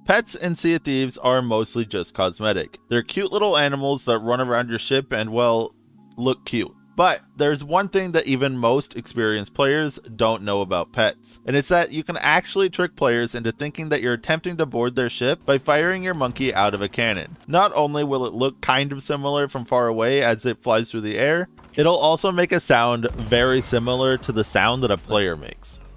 Pets in Sea of Thieves are mostly just cosmetic. They're cute little animals that run around your ship and, well, look cute. But there's one thing that even most experienced players don't know about pets, and it's that you can actually trick players into thinking that you're attempting to board their ship by firing your monkey out of a cannon. Not only will it look kind of similar from far away as it flies through the air, it'll also make a sound very similar to the sound that a player makes.